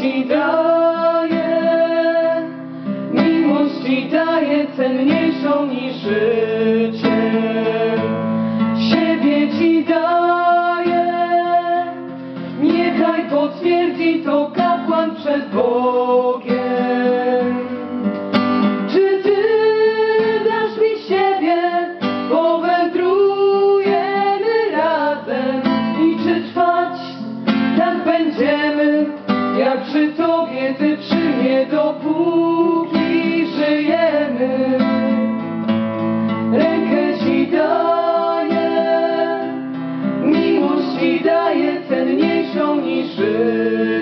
Ci daję, miłość Ci daję cenniejszą niż życie. Siebie Ci daję, niechaj potwierdzi to kapłan przed Bogiem. Czy Ty dasz mi siebie, powędrujemy razem i czy trwać tak będziemy, jak przy Tobie, Ty przy mnie, dopóki żyjemy. Rękę Ci daję, miłość Ci daję cenniejszą niż życie.